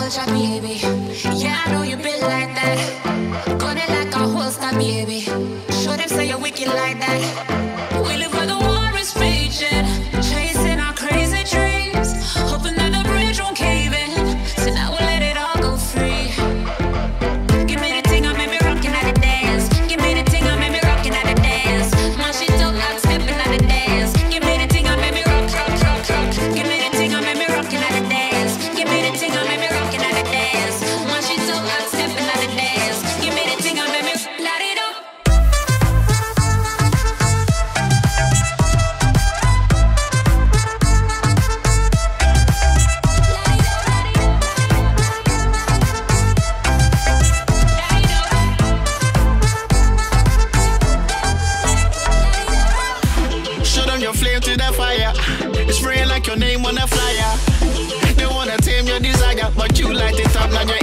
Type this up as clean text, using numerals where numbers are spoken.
touch a baby. Yeah, I know you been like that. Gun it like a holster, baby. Show them say you're wicked like that. We live where the war is raging, chasing our crazy dreams, hoping that the bridge won't cave in. So now we'll let it all go free. Give me the thing, I made me rockin' at the dance. Give me the thing, I made me rockin' at the dance. Now she talk, I'm stepping at the dance. Give me the thing, I made me rock, rock, rock, rock. Give me the thing, I made me rockin' at the dance. Give me the thing, I made me rockin' at the dance. Now she talk, I'm stepping at the dance. Give me the thing, I made me light it up. Show them your flame to the fire. It's spraying like your name on a flyer. They wanna tame your desire, but you light it up, now you're